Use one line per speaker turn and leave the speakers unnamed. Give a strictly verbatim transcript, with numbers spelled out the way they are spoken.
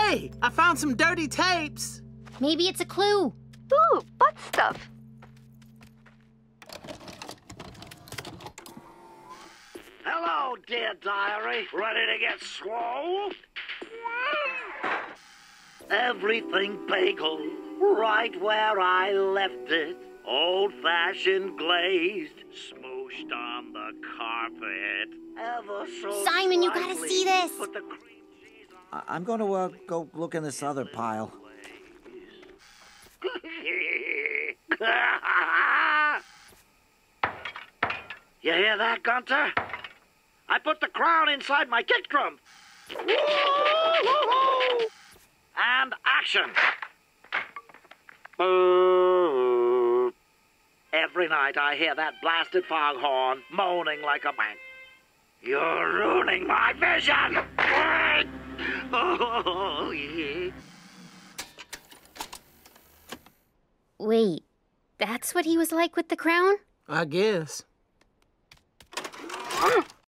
Hey, I found some dirty tapes.
Maybe it's a clue.
Ooh, butt stuff.
Hello, dear diary. Ready to get swole? Everything bagel, right where I left it. Old-fashioned glazed, smooshed on the carpet. Ever so
Simon, you gotta
slightly,
see this.
put the cream cheese on
I- I'm going to uh, go look in this other pile.
You hear that, Gunter? I put the crown inside my kick drum. And action. Boo. Every night I hear that blasted foghorn moaning like a man. You're ruining my vision. Oh, yeah.
Wait, that's what he was like with the crown?
I guess.